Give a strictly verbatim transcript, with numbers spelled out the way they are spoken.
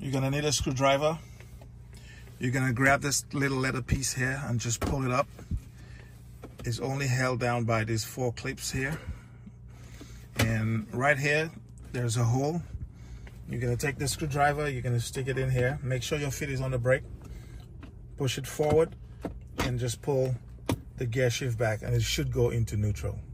You're gonna need a screwdriver. You're gonna grab this little leather piece here and just pull it up. It's only held down by these four clips here. And right here, there's a hole. You're gonna take the screwdriver, you're gonna stick it in here. Make sure your feet is on the brake. Push it forward and just pull the gear shift back, and it should go into neutral.